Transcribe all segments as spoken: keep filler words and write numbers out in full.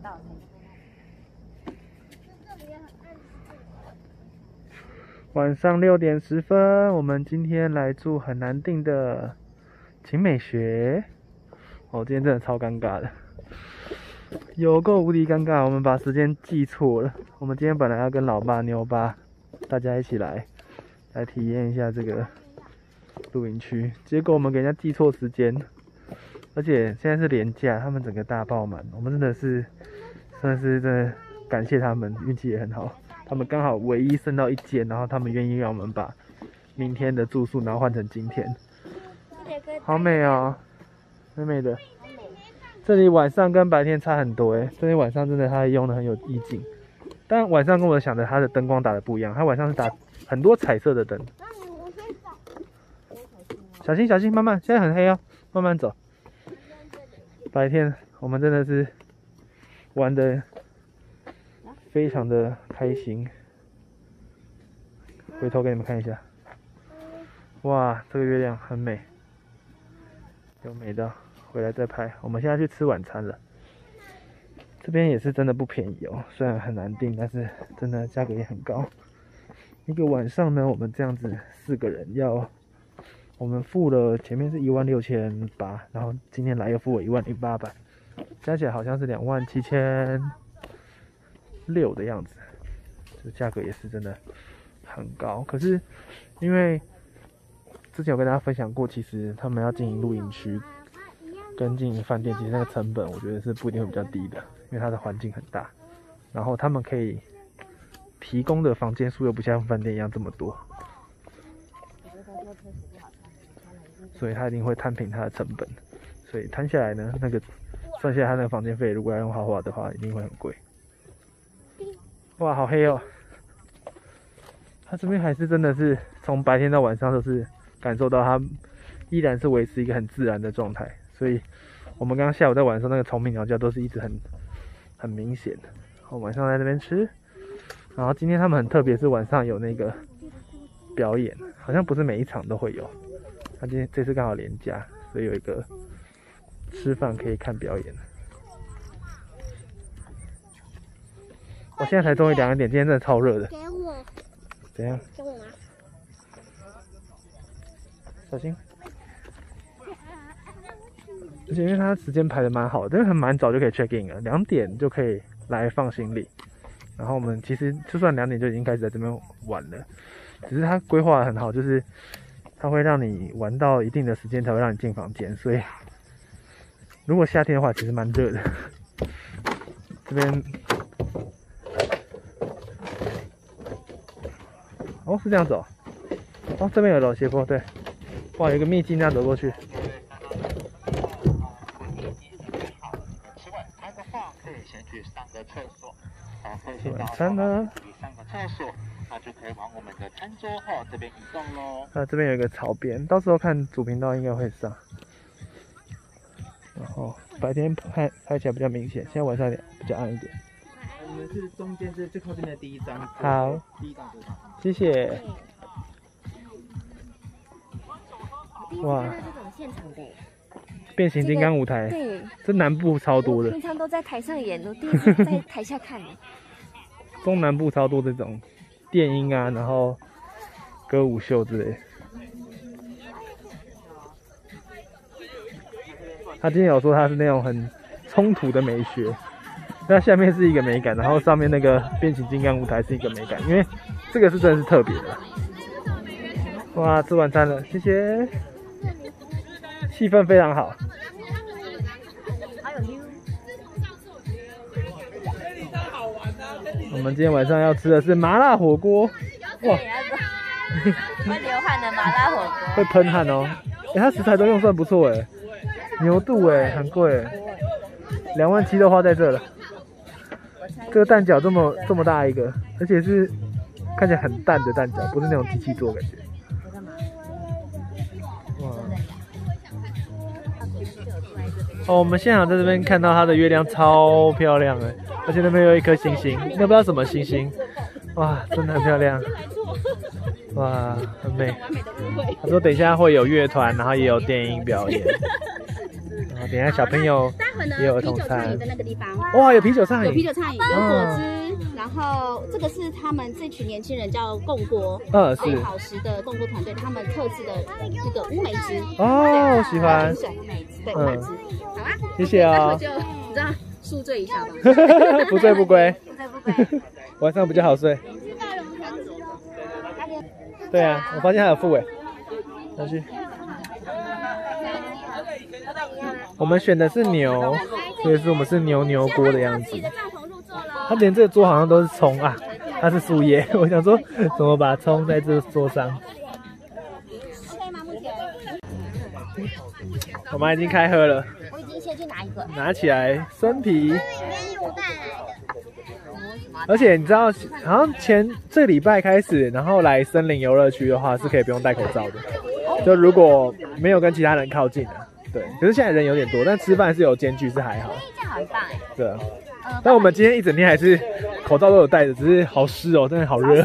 到。 晚上六点十分，我们今天来住很难订的晴美学。哦，今天真的超尴尬的，有够无敌尴尬。我们把时间记错了。我们今天本来要跟老爸、妞爸大家一起来，来体验一下这个露营区，结果我们给人家记错时间，而且现在是连假，他们整个大爆满。我们真的是，算是真的感谢他们，运气也很好。他们刚好唯一剩到一间，然后他们愿意让我们把明天的住宿然后换成今天，好美哦，美美的。这里晚上跟白天差很多哎，这里晚上真的它用的很有意境，但晚上跟我想的它的灯光打的不一样，它晚上是打很多彩色的灯。小心小心，慢慢，现在很黑哦，慢慢走。白天我们真的是玩的非常的开心，回头给你们看一下，哇，这个月亮很美，有美到回来再拍。我们现在去吃晚餐了，这边也是真的不便宜哦，虽然很难订，但是真的价格也很高。一个晚上呢，我们这样子四个人要，我们付了前面是一万六千八，然后今天来又付了一万零八百，加起来好像是两万七千。六的样子，这价格也是真的很高。可是因为之前有跟大家分享过，其实他们要经营露营区跟经营饭店，其实那个成本我觉得是不一定会比较低的，因为它的环境很大，然后他们可以提供的房间数又不像饭店一样这么多，所以他一定会摊平它的成本。所以摊下来呢，那个算下来他那个房间费，如果要用豪华的话，一定会很贵。哇，好黑哦！它这边还是真的是从白天到晚上都是感受到它依然是维持一个很自然的状态，所以我们刚刚下午在晚上那个虫鸣鸟叫都是一直很很明显的。我晚上在这边吃，然后今天他们很特别，是晚上有那个表演，好像不是每一场都会有。他今天这次刚好连假，所以有一个吃饭可以看表演。我现在才终于两点，今天真的超热的。 给我。 怎样？ 给我拿。 小心。而且因为它时间排的蛮好的，因为很蛮早就可以 check in 了，两点就可以来放行李。然后我们其实就算两点就已经开始在这边玩了，只是它规划的很好，就是它会让你玩到一定的时间才会让你进房间，所以如果夏天的话，其实蛮热的。这边。哦，是这样走。哦，这边有楼斜坡，对。哇，有一个秘境，这样走过去。吃晚餐呢？上个厕所，那就可以往我们的餐桌后这边移动喽。那这边有一个草编，到时候看主频道应该会上。然后白天拍拍起来比较明显，现在晚上比较暗一点。 你们是中间是最靠近的第一张。 好， 第一张桌上。 谢谢。哇， 这种现场的变形金刚舞台， 对， 这南部超多的。 平常都在台上演，我第一次在台下看。 中南部超多这种电音啊，然后歌舞秀之类的。他今天有说他是那种很冲突的美学。那下面是一个美感，然后上面那个变形金刚舞台是一个美感，因为这个是真的是特别的。哇，吃晚餐了，谢谢。气氛非常好。我们今天晚上要吃的是麻辣火锅。哇， 会流汗的麻辣火锅， 会喷汗哦。哎、欸，它食材都用算不错哎，牛肚哎，很贵哎，两万七都花在这了。这个蛋饺这么这么大一个，而且是看起来很淡的蛋饺，不是那种机器做感觉。哇！哦，我们现场在这边看到它的月亮超漂亮哎，而且那边有一颗星星，那不知道什么星星，哇，真的很漂亮，哇，很美。他说等一下会有乐团，然后也有电音表演，然等一下小朋友待会呢也有儿啤童餐酒畅饮在那个地方。 哇，有啤酒畅饮， 有啤酒畅饮，有嗯果汁，然后这个是他们这群年轻人叫共锅， 嗯是最好食的共锅团队，他们特制的这个乌梅汁。 哦，喜欢， 乌梅汁，对， 嗯乌梅汁，好啊， 谢谢哦待会就你知道宿醉一下吧。 不醉不归， 不醉不归。 晚上比较好睡。对啊，我发现还有副尾，拿去。我们选的是牛，所以是我们是牛牛锅的样子。它连这个桌好像都是葱啊，它是树叶。我想说，怎么把葱在这桌上？我妈已经开喝了， 我已经先去拿一个。 拿起来生啤。而且你知道，好像前这个礼拜开始，然后来森林游乐区的话是可以不用戴口罩的，就如果没有跟其他人靠近的，对。可是现在人有点多，但吃饭是有间距是还好。 这样很棒哎。 对啊。但我们今天一整天还是口罩都有戴着，只是好湿哦，真的好热。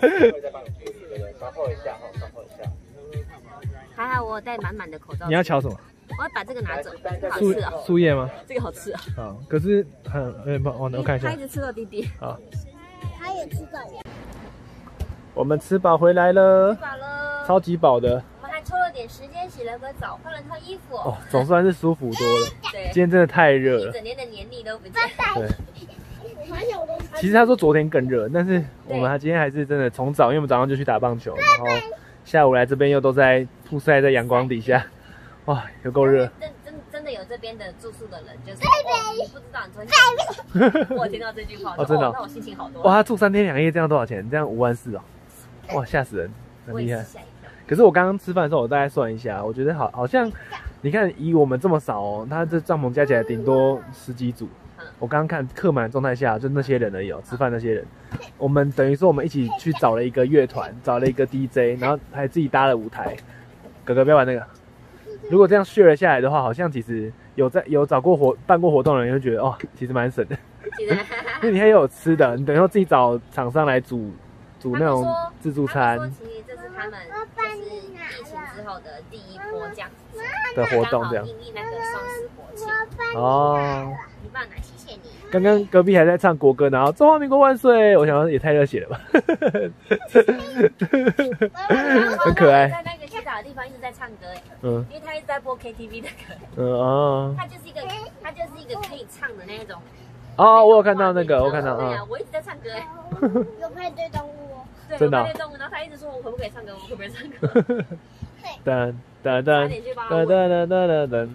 还好我有戴满满的口罩。 你要瞧什么？ 我要把这个拿走，好树吃哦。 树叶吗？ 这个好吃啊。 好，可是很有点不好，我看一下他一。直吃到弟弟。 好， 他也吃到我。 我们吃饱回来了， 饱了。 超级饱的我们还抽了点时间洗了个澡，换了套衣服。 哦，总算是舒服多了。 对。 今天真的太热了。 一整年的黏腻都不见。 对。其实他说昨天更热，但是我们还今天还是真的从早，因为我们早上就去打棒球，然后下午来这边又都在曝晒在阳光底下，哇，有够热。 真真真的有这边的住宿的人，就是哦，你不知道你昨天，我听到这句话， 哦真的哦那我心情好多。 哇，他住三天两夜这样多少钱？这样五万四哦，哇，吓死人，很厉害我也是。吓一跳。 可是我刚刚吃饭的时候，我大概算一下，我觉得好好像，你看以我们这么少哦，他这帐篷加起来顶多十几组。我刚刚看客满的状态下，就那些人而已哦，吃饭那些人，我们等于说我们一起去找了一个乐团，找了一个 D J， 然后还自己搭了舞台。哥哥不要玩那个。如果这样 share 下来的话，好像其实有在有找过活办过活动的人，就觉得哦，其实蛮省的。因为你还有吃的，你等于说自己找厂商来煮煮那种自助餐。 其实这是他们就是疫情之后的第一波这样子的活动，这样。 因应那个双十国庆。 哦。 你爸奶，谢谢你。 刚刚隔壁还在唱国歌，然后中华民国万岁！我想说也太热血了吧，很可爱。 在那个洗澡的地方一直在唱歌， 嗯， 因为他一直在播 K T V 的歌。 嗯哦。 他就是一个，他就是一个可以唱的那种。 哦，我有看到那个，我看到， 对啊，我一直在唱歌。 有派对动物哦。 对， 真的。 有派对动物，然后他一直说我可不可以唱歌，我可不可以唱歌。 噔噔噔噔噔噔噔噔。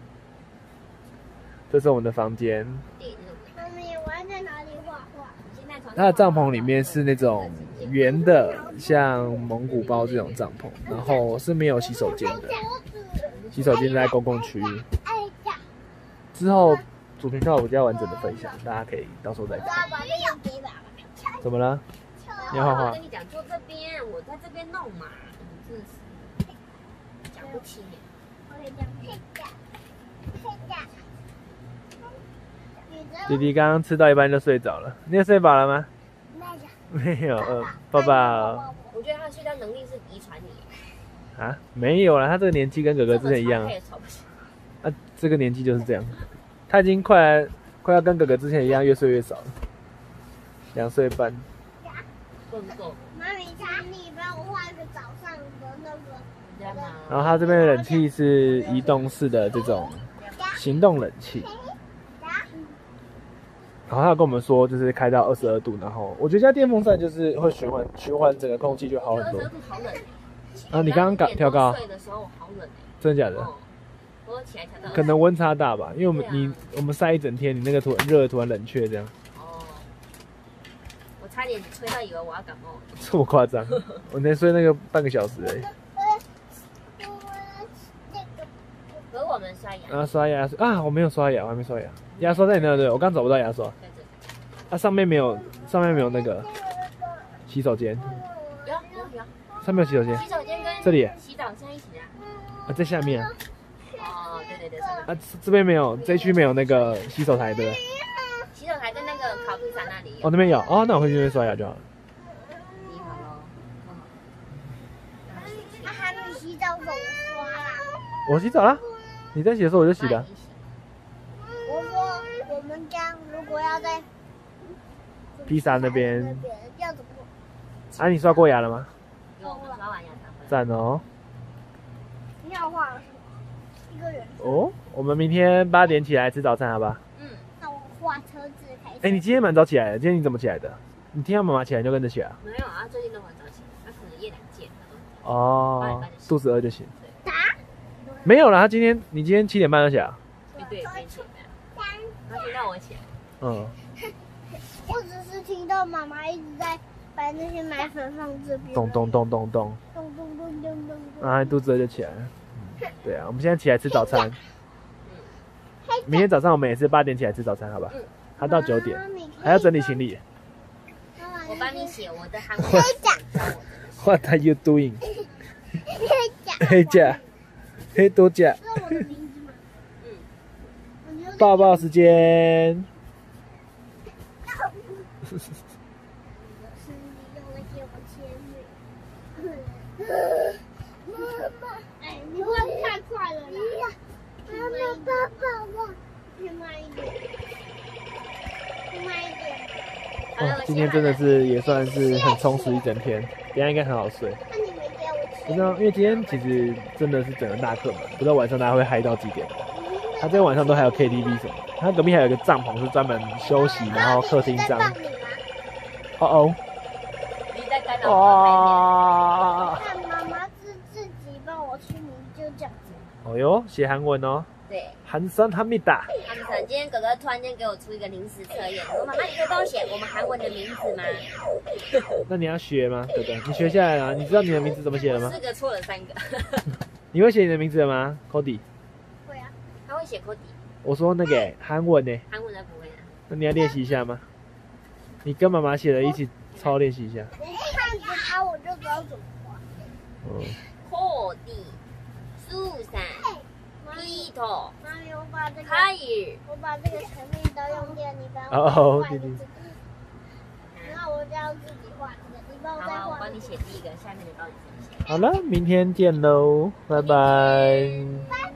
这是我们的房间。 妈咪，我要在哪里画画？ 它的帐篷里面是那种圆的，像蒙古包这种帐篷，然后是没有洗手间的，洗手间在公共区。之后主频道有比较完整的分享，大家可以到时候再看。怎么了？你要画画？ 我跟你讲，坐这边，我在这边弄嘛，你真的是讲不清耶。 弟弟刚刚吃到一半就睡着了，你也睡饱了吗？没有，呃，抱抱。 我觉得他的睡觉能力是遗传你。 啊，没有啦，他这个年纪跟哥哥之前一样啊。啊，这个年纪就是这样，他已经快快要跟哥哥之前一样，越睡越少了，两岁半。 够不够？ 妈咪，请你帮我画一个早上的那个。 然后它这边的冷气是移动式的这种行动冷气。然后他跟我们说，就是开到二十二度，然后我觉得加电风扇就是会循环循环整个空气就好很多。 二十二度好冷。 啊，你刚刚敢跳高？ 睡的时候好冷。 真的假的？ 我起来调到。 可能温差大吧，因为我们你我们晒一整天，你那个突然热突然冷却这样。 哦。我差点吹到以为我要感冒。 这么夸张？我能睡那个半个小时而已。 和我们刷牙。 啊，刷牙啊！我没有刷牙，我还没刷牙。牙刷在你那对，我刚找不到牙刷。它、啊、上面没有，上面没有那个洗手间。 有有有。 上面有洗手间。 洗手间跟这里。 洗澡在一起的。 啊，在下面啊。 哦，对对对。 啊，这边没有，这一区没有那个洗手台，对不对？ 洗手台在那个烤披萨那里。 哦，那边有哦，那我回去那边刷牙就好了。 你好喽。 他还没洗澡怎么刷啦？ 我洗澡啦，你在洗的时候我就洗了。 画在披萨那边。 那边要怎么？ 啊，你刷过牙了吗？ 有我们刷完牙才回来。 赞哦。 你要画什么？一个圆。 哦，我们明天八点起来吃早餐，好吧？ 嗯， 那我画车子开始。 哎、你今天蛮早起来的，今天你怎么起来的？你听到妈妈起来你就跟着起来啊？ 没有啊，最近都很早起，他可能夜两见了。 哦，肚子饿就行。 打。 没有啦，他今天你今天七点半就起来啊？ 对，边起来。他听到我起来。 嗯。 我只是听到妈妈一直在把那些奶粉放这边。 咚咚咚咚咚。 咚咚咚咚咚。 然后肚子饿就起来了。嗯，对啊，我们现在起来吃早餐。明天早上我们也是八点起来吃早餐，好吧？他到九点，还要整理行李。 我帮你写我的韩文。 What are you doing？ 黑甲，黑多甲。 知道我的名字吗？嗯。 抱抱时间。 是你用来给我签名。妈妈，哎，你画太快了啦！妈妈，爸爸了，再慢一点，再慢一点。 哦，今天真的是也算是很充实一整天，等一下应该很好睡。 那你没给我签？ 不知道，因为今天其实真的是整个大课嘛，不知道晚上大家会嗨到几点。他今天晚上都还有 K T V 什么的，他隔壁还有一个帐篷是专门休息，然后客厅帐。哦哦。 你在干扰我哇！ 看妈妈自自己帮我取名，就这样子。 哦哟，写韩文哦。 对。 韩山哈密达。 他们今天哥哥突然间给我出一个临时测验，我说妈妈，你可以帮我写我们韩文的名字吗？ 那你要学吗？对不对？你学下来了，你知道你的名字怎么写的吗？ 四个错了三个。 你会写你的名字了吗 ，Cody？ 会啊。 他会写 Cody。 我说那个韩文呢？ 韩文的不会啊。 那你要练习一下吗？你跟妈妈写的一起抄练习一下。 我看着他，我就知道怎么画。 嗯。 Cody、Susan、Peter、 妈咪，我把这个， 凯尔， 我把这个前面都用掉，你帮哦我画一个弟弟这个。然后我就要自己画这个，你帮我再好，我画。 帮你写第一个，下面的帮你分析。 好了，明天见喽，拜拜。 拜